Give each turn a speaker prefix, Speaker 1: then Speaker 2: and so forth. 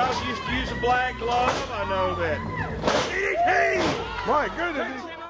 Speaker 1: Y'all used to use a black glove. I know that. DDT!
Speaker 2: My goodness.